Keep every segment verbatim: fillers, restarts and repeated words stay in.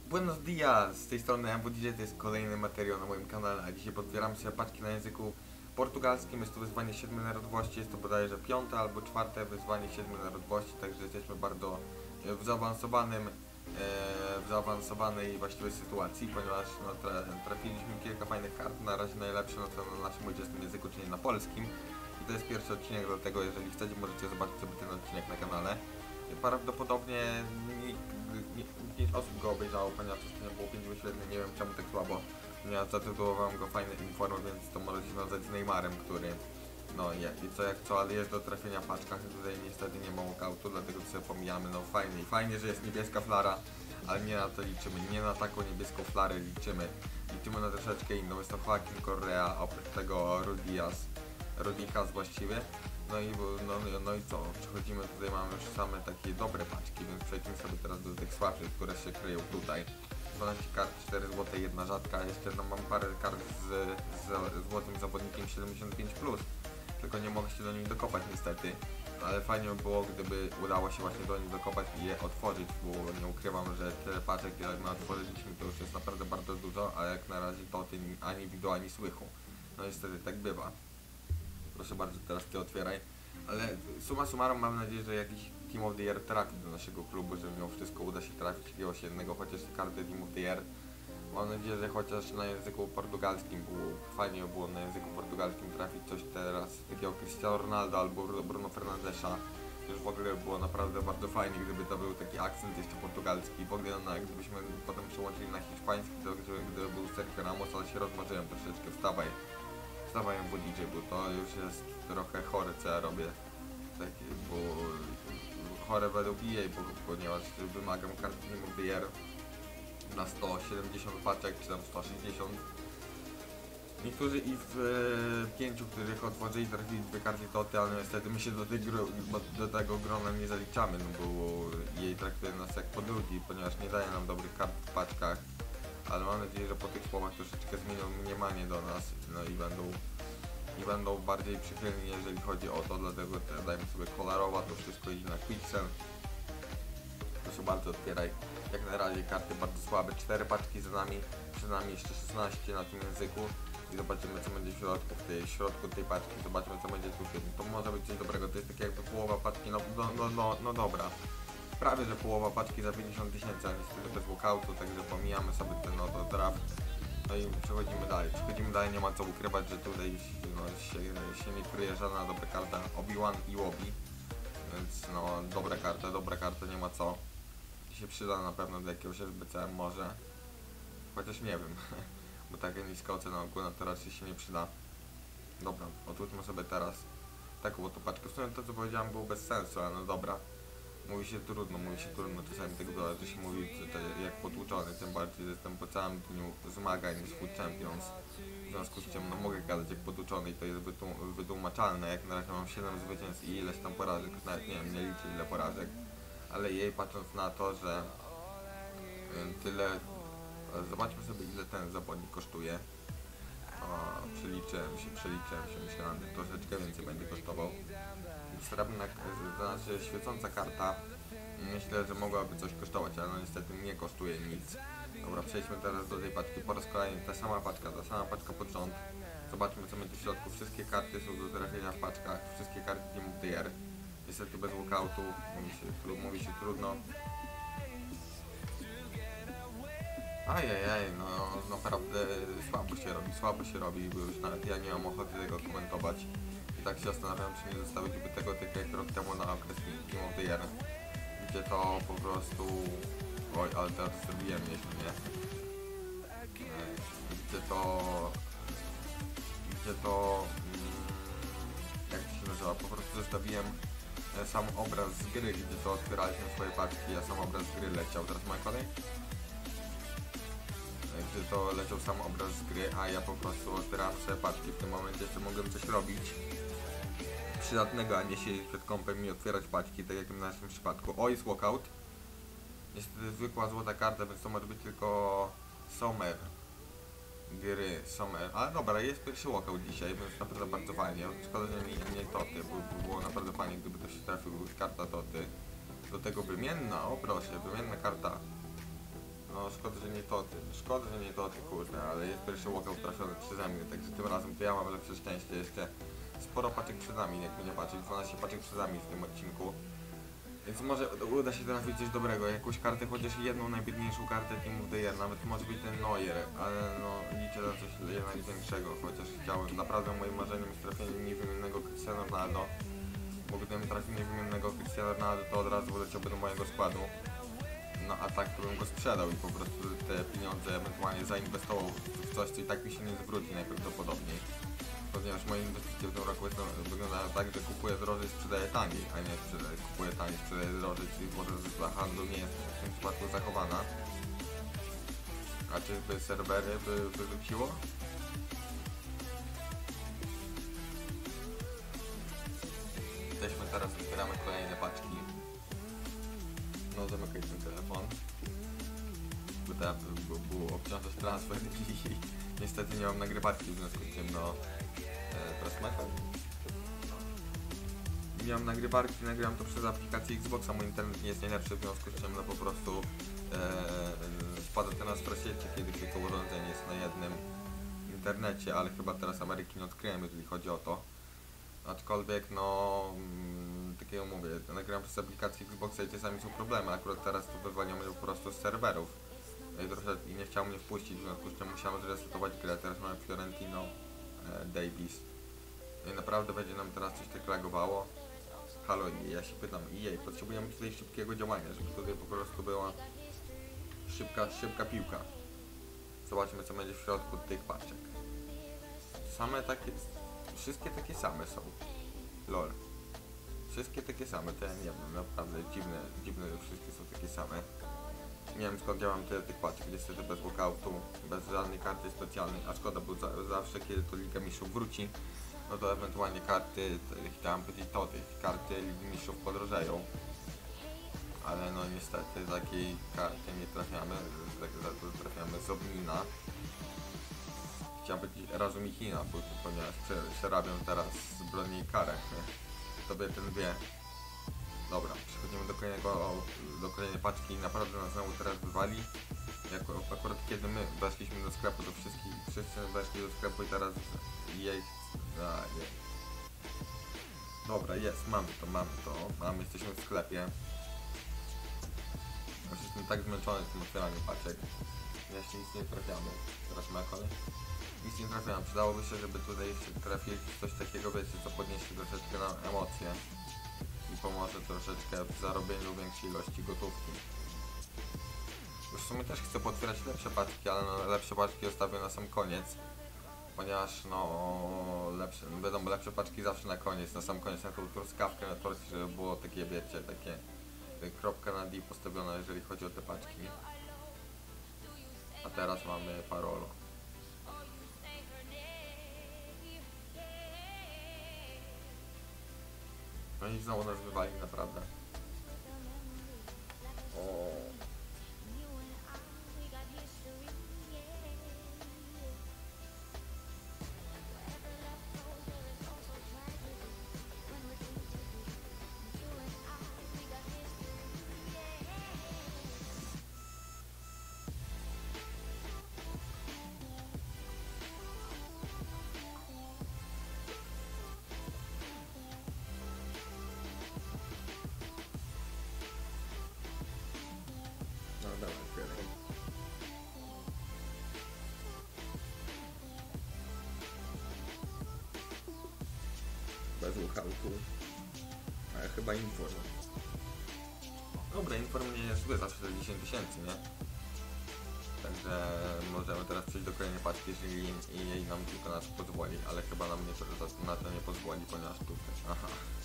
Buenos dias, z tej strony M W D J, to jest kolejny materiał na moim kanale, a dzisiaj podbieram sobie paczki na języku portugalskim. Jest to wyzwanie siedmiu narodowości, jest to bodajże piąte albo czwarte wyzwanie siedmiu narodowości, także jesteśmy bardzo e, w zaawansowanym, e, w zaawansowanej właściwej sytuacji, ponieważ no, tra trafiliśmy kilka fajnych kart, na razie najlepsze no, to na naszym ojczystym języku, czyli na polskim. I to jest pierwszy odcinek, dlatego jeżeli chcecie, możecie zobaczyć sobie ten odcinek na kanale. Prawdopodobnie pięć osób go obejrzało, ponieważ ostatnio było pięć wyświetleń, nie wiem czemu tak słabo. Ja zatytułowałem go Fajny Inform, więc to możecie nazwać z Neymarem, który no jak, i co jak co, ale jest do trafienia w paczkach. Tutaj niestety nie ma walkoutu, dlatego sobie pomijamy. No fajnie, fajnie, że jest niebieska flara, ale nie na to liczymy, nie na taką niebieską flarę liczymy. Liczymy na troszeczkę inną, jest to Joaquin Correa, oprócz tego Rudias, Rudikas właściwie. No i, no, no i co, przechodzimy, tutaj mamy już same takie dobre paczki, więc przejdźmy sobie teraz do tych słabszych, które się kryją tutaj. dwanaście kart, cztery złote, jedna rzadka, jeszcze no, mam parę kart z, z złotym zawodnikiem siedemdziesiąt pięć plus, tylko nie mogę się do nich dokopać niestety, ale fajnie by było, gdyby udało się właśnie do nich dokopać i je otworzyć, bo nie ukrywam, że tyle paczek jak my otworzyliśmy to już jest naprawdę bardzo dużo, a jak na razie to tym ani widu, ani słychu. No niestety tak bywa. Proszę bardzo, teraz ty otwieraj. Ale summa summarum mam nadzieję, że jakiś Team of the Year trafi do naszego klubu, że mimo wszystko uda się trafić jakiegoś jednego, chociaż karty Team of the Year. Mam nadzieję, że chociaż na języku portugalskim było, fajnie by było na języku portugalskim trafić coś teraz takiego Cristiano Ronaldo albo Bruno Fernandesza. Już w ogóle było naprawdę bardzo fajnie, gdyby to był taki akcent jeszcze portugalski. W ogóle no, gdybyśmy potem przełączyli na hiszpański, to gdyby był Sergio Ramos, ale się rozmarzyłem troszeczkę, wstawaj. Wstawaj M W D J, bo to już jest trochę chore, co ja robię. Takie, bo chore według E A, bo, ponieważ wymagam karty Team of the Year na sto siedemdziesiąt paczek, czy tam sto sześćdziesiąt. Niektórzy i w e, pięciu, których otworzyli, trafili dwie karty toty, ale niestety my się do, tej gro, do tego grona nie zaliczamy, no bo jej traktuje nas jak podróżni, ponieważ nie daje nam dobrych kart w paczkach. Ale mam nadzieję, że po tych słowach troszeczkę zmienią mniemanie do nas, no i będą, i będą bardziej przychylni, jeżeli chodzi o to, dlatego dajmy sobie kolorowa, to wszystko idzie na Quicksen. Proszę bardzo, otwieraj. Jak na razie karty bardzo słabe, cztery paczki za nami, przed nami jeszcze szesnaście na tym języku i zobaczymy, co będzie w środku, w tej w środku tej paczki, zobaczymy, co będzie tu. To może być coś dobrego, to jest takie jakby połowa paczki, no, no, no, no, no dobra. Prawie że połowa paczki za pięćdziesiąt tysięcy, a niestety bez walkoutu, także pomijamy sobie ten oto draft. No i przechodzimy dalej. Przechodzimy dalej, nie ma co ukrywać, że tutaj no, się, się nie kryje żadna dobra karta Obi-Wan i Obi. Więc no dobra karta, dobra karta, nie ma co. Się przyda na pewno do jakiegoś S B C może. Chociaż nie wiem, bo taka niska ocena ogólna to raczej się nie przyda. Dobra, otwórzmy sobie teraz taką oto paczkę. W sumie to co powiedziałem było bez sensu, ale no dobra. Mówi się trudno, mówi się trudno, czasami tego dole, że się mówi że to jak potłuczony, tym bardziej, że jestem po całym dniu zmagań z Food Champions. W związku z czym no mogę gadać jak potłuczony i to jest wytłumaczalne, jak na razie mam siedem zwycięstw i ileś tam porażek, nawet nie wiem, nie liczę ile porażek. Ale jej patrząc na to, że tyle, zobaczmy sobie ile ten zawodnik kosztuje. O, przeliczyłem się, przeliczyłem się, myślałem, że troszeczkę więcej będzie kosztował. Srebrna, znaczy świecąca karta, myślę, że mogłaby coś kosztować, ale no niestety nie kosztuje nic. Dobra, przejdźmy teraz do tej paczki, po raz kolejny ta sama paczka, ta sama paczka pod rząd. Zobaczmy co będzie w środku, wszystkie karty są do trafienia w paczkach, wszystkie karty Team of the Year. Niestety bez walkoutu, mówi się, mówi się trudno. Ajajaj, no naprawdę słabo się robi, słabo się robi, bo już nawet ja nie mam ochoty tego komentować. I tak się zastanawiam, czy nie zostawić by tego tak jak rok temu na okres Team of the Year, gdzie to po prostu... Oj, ale teraz zrobiłem nieźle, nie? Gdzie to... Gdzie to... Jak to się nazywa? Po prostu zostawiłem sam obraz z gry, gdzie to otwieraliśmy swoje paczki, a sam obraz z gry leciał. Teraz moja kolej? Gdzie to leciał sam obraz z gry, a ja po prostu otwierałem sobie paczki. W tym momencie jeszcze mogłem coś robić przydatnego, a nie siedzieć przed kąpem i otwierać paczki, tak jak w naszym przypadku. O, jest walkout. Niestety zwykła złota karta, więc to może być tylko Sommer. Gry, Sommer. Ale dobra, jest pierwszy walkout dzisiaj, więc naprawdę bardzo fajnie. Szkoda, że nie, nie toty, bo, bo było naprawdę fajnie, gdyby to się trafił karta toty. Do tego wymienna, o proszę, wymienna karta No szkoda, że nie to ty. Szkoda, że nie to ty, kurde, ale jest pierwszy walkout trafiony przeze mnie, także tym razem to ja mam lepsze szczęście. Jeszcze sporo paczek przed nami, jakby nie patrzeć, dwanaście paczek przed nami w tym odcinku. Więc może uda się trafić coś dobrego, jakąś kartę, chociaż jedną najbiedniejszą kartę Team of the Year, nawet może być ten Neuer, ale no liczę na coś jednak większego, chociaż chciałem, naprawdę moim marzeniem jest trafienie niewymiennego Cristiano Ronaldo, bo gdybym trafił niewymiennego Cristiano Ronaldo, to od razu wyleciałby do mojego składu, no a tak to bym go sprzedał i po prostu te pieniądze ewentualnie zainwestował w coś, co i tak mi się nie zwróci najprawdopodobniej. Ponieważ moje inwestycje w tym roku wyglądają tak, że kupuję drożej, sprzedaję taniej, a nie sprzedaję, kupuję taniej, sprzedaję drożej, czyli zasada handlu nie jest w tym przypadku zachowana. A czyżby serwery by wyrzuciło? Jesteśmy teraz, otwieramy kolejne paczki. No zamykaj ten telefon. Bo teraz był obciążać transfer i niestety nie mam nagrywarki, w związku z tym no... Teraz mechan. Miałem nagrywarki, nagrywam to przez aplikację Xboxa, mój internet nie jest najlepszy, w związku z czym no po prostu e, spada transfer sieci, kiedy tylko urządzenie jest na jednym internecie, ale chyba teraz Ameryki nie odkryłem, jeżeli chodzi o to. Aczkolwiek no, mm, takiego mówię, nagrywam przez aplikację Xboxa i czasami są problemy, akurat teraz to wywaliło mnie po prostu z serwerów. I, trochę, i nie chciał mnie wpuścić, w związku z czym musiałem zresetować grę, teraz mamy Fiorentino e, Davis. I naprawdę będzie nam teraz coś tak lagowało. Halo, ja się pytam, jej, potrzebujemy tutaj szybkiego działania, żeby tutaj po prostu była szybka, szybka piłka. Zobaczmy, co będzie w środku tych paczek. Same takie, wszystkie takie same są. Lol. Wszystkie takie same, to ja nie wiem, naprawdę dziwne, dziwne, że wszystkie są takie same. Nie wiem skąd ja mam tyle tych paczek, niestety bez walkoutu, bez żadnej karty specjalnej, a szkoda, bo za, zawsze kiedy to Liga Mistrzów wróci, no to ewentualnie karty, chciałem powiedzieć to, tych karty Ligi Mistrzów podrożeją. Ale no niestety takiej karty nie trafiamy, za to trafiamy z Obnina. Chciałem powiedzieć Razumichina, bo ponieważ przerabiam teraz zbrodnię i karę. Tobie ten wie. Dobra, przechodzimy do kolejnego, do kolejnej paczki i naprawdę nas znowu teraz wywali. Jako, akurat kiedy my weszliśmy do sklepu, to wszyscy, wszyscy weszli do sklepu i teraz jej... A, jej. Dobra, jest, mamy to, mamy to, mamy, jesteśmy w sklepie. Już jestem tak zmęczony z tym otwieraniem paczek. Jeszcze nic nie trafiamy. Teraz ma kolej. Nic nie trafiamy. Przydałoby się, żeby tutaj trafić coś takiego, wiecie, co podniesie troszeczkę na emocje i pomoże troszeczkę w zarobieniu większej ilości gotówki. Już w sumie też chcę potwierać lepsze paczki, ale no, lepsze paczki zostawię na sam koniec. Ponieważ no lepsze, wiadomo, lepsze paczki zawsze na koniec, na sam koniec, na tą truskawkę na torcie, żeby było takie, wiecie, takie kropka na D postawiona, jeżeli chodzi o te paczki. A teraz mamy Parolo. No i znowu nas wywali, naprawdę. O. Bez uchałku, ale chyba Inform. Dobra, Inform nie jest zły za czterdzieści tysięcy, nie? Także możemy teraz przejść do kolejnej paczki, jeżeli jej nam tylko na to pozwoli, ale chyba nam nie, na to nie pozwoli, ponieważ tutaj, aha.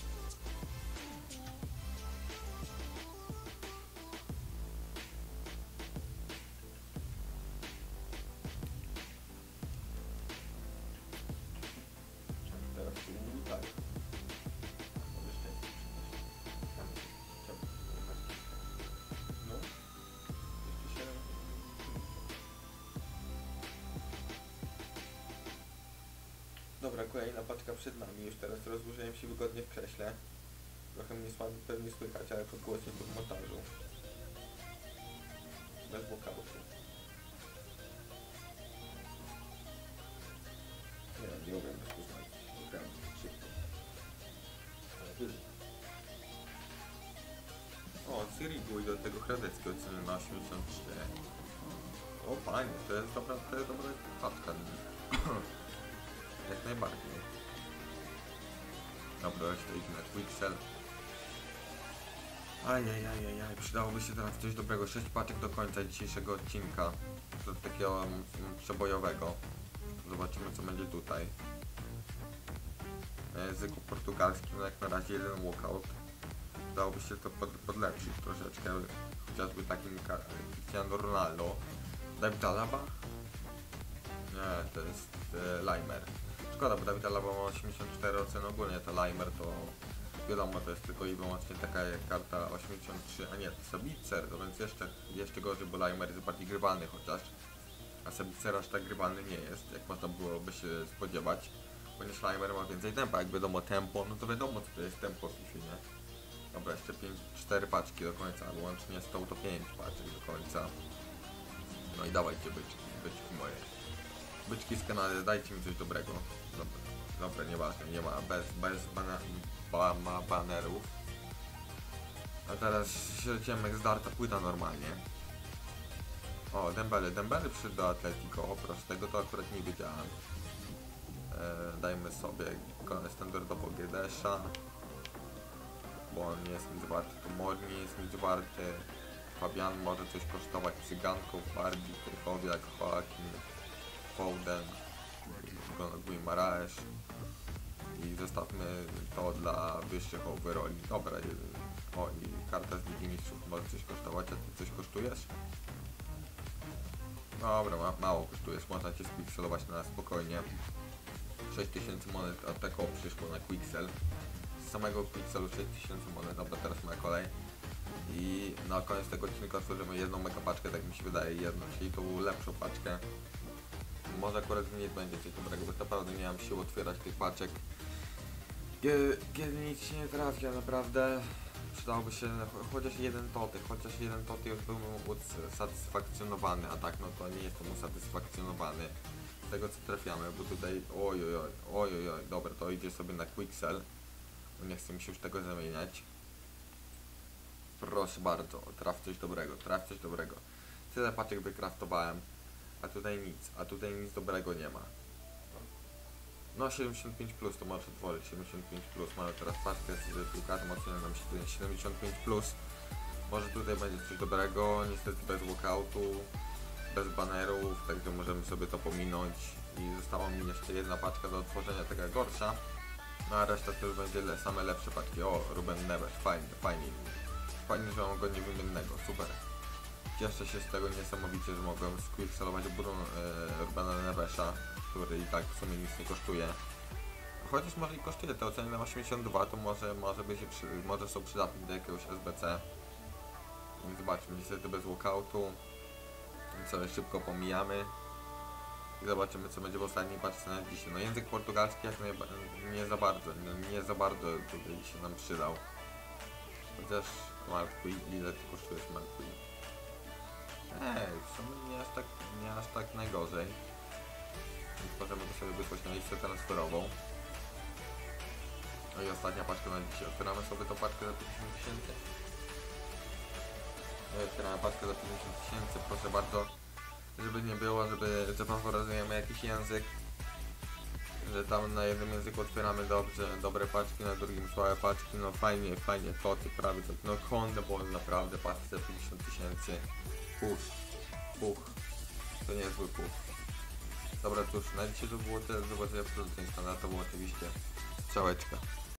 Dobra, kolejna paczka przed nami, już teraz rozłożyłem się wygodnie w krześle. Trochę mnie pewnie słychać, ale podgłośnie to w montażu. bez walkoutu. Nie, nie umiem rozpoznać. Gram szybko. O, Sirigu i do tego Hradeckiego ceny na osiemdziesiąt cztery. O panie, to jest dobra, to jest dobra paczka. Jak najbardziej. Dobra, jeszcze idę na Quixel. Ajajajajaj, przydałoby się teraz coś dobrego. sześć paczek do końca dzisiejszego odcinka. Do takiego um, przebojowego. Zobaczymy co będzie tutaj. Na języku portugalskim, no jak na razie jeden walkout. Dałoby się to pod, podlepszyć troszeczkę. Chociażby takim Cristiano Ronaldo. David Alaba? Nie, to jest e, Limer. Szkoda, bo David Alaba ma osiemdziesiąt cztery oceny ogólnie, to Limer to wiadomo, to jest tylko i wyłącznie taka jak karta osiemdziesiąt trzy, a nie, to Sabitzer, to więc jeszcze, jeszcze gorzej, bo Limer jest bardziej grywalny chociaż, a Sabitzer aż tak grywalny nie jest, jak można byłoby się spodziewać, ponieważ Limer ma więcej tempa, jak wiadomo tempo, no to wiadomo co to jest tempo w FIFA, nie? Dobra, jeszcze pięć, cztery paczki do końca, albo łącznie z tą to pięć paczek do końca. No i dawajcie byczki, byczki moje. Byczki z Kanady, dajcie mi coś dobrego. Dobra, dobra, nieważne, nie ma, bez, bez bana, ba, ma banerów. A teraz śledzimy jak zdarta płyta normalnie. O, Dembele, Dembele przyszedł do Atletico, oprócz tego to akurat nie wiedziałem. E, dajmy sobie standardowo Gedesza, bo on nie jest nic warty, to Mor nie jest nic warty. Fabian może coś kosztować, Cyganką, Barbie, Krychowiak, Joaquin, Foden, Guimaraes i zostawmy to dla wyższych overalli. Dobra, o i karta z Ligi Mistrzów może coś kosztować, a ty coś kosztujesz? Dobra, ma, mało kosztujesz, można cię squickselować na spokojnie. sześć tysięcy monet, a tak o przyszło na Quixel. Z samego Quixelu sześć tysięcy monet, dobra, teraz moja kolej. I na koniec tego odcinka otworzymy jedną mega paczkę, tak mi się wydaje, jedną, czyli tą lepszą paczkę. Może akurat nie będzie coś dobrego, bo naprawdę nie mam siły otwierać tych paczek. Kiedy, kiedy nic się nie trafia, naprawdę przydałoby się chociaż jeden toty, chociaż jeden toty już byłbym usatysfakcjonowany, a tak no to nie jestem usatysfakcjonowany z tego co trafiamy, bo tutaj ojojoj, ojojoj, dobra, to idzie sobie na Quixel, bo nie chcę mi się już tego zamieniać. Proszę bardzo, traf coś dobrego, traf coś dobrego. Tyle paczek wykraftowałem, a tutaj nic, a tutaj nic dobrego nie ma. No siedemdziesiąt pięć plus to możesz otworzyć, siedemdziesiąt pięć plus, mamy teraz paczkę z piłkarzem ocenioną siedemdziesiąt pięć plus. Może tutaj będzie coś dobrego, niestety bez walkoutu, bez banerów, także możemy sobie to pominąć. I została mi jeszcze jedna paczka do otworzenia, taka gorsza. No a reszta to już będzie le same lepsze paczki. O, Ruben Neves, fajnie, fajnie. Fajnie, że mam go niewymiennego, super. Cieszę się z tego niesamowicie, że mogłem squickselować Bruno e, Rubena Nevesa, który i tak w sumie nic nie kosztuje. Chociaż może i kosztuje, te oceny na osiemdziesiąt dwa to może, może, by się przy, może są przydatne do jakiegoś S B C. Więc zobaczmy, niestety bez walkoutu. Sobie szybko pomijamy. I zobaczymy co będzie w ostatniej paczce na dzisiaj. No język portugalski jak nie za bardzo, nie, nie za bardzo tutaj się nam przydał. Chociaż Marquis, ile ty kosztujesz Marquis? Ej, w sumie nie aż tak, nie aż tak najgorzej. Więc możemy to sobie wysłać na listę transferową. No i ostatnia paczka na dzisiaj. Otwieramy sobie tą paczkę za pięćdziesiąt tysięcy. No i otwieramy paczkę za pięćdziesiąt tysięcy, proszę bardzo. Żeby nie było, żeby zafaworyzujemy jakiś język. Że tam na jednym języku otwieramy dobrze, dobre paczki, na drugim słabe paczki, no fajnie, fajnie, toty, prawie to, no konde, bo naprawdę paczki za pięćdziesiąt tysięcy, puch, puch, to niezły puch. Dobra cóż, na dzisiaj to było tyle, do zobaczenia w produkcji, to było oczywiście strzałeczka.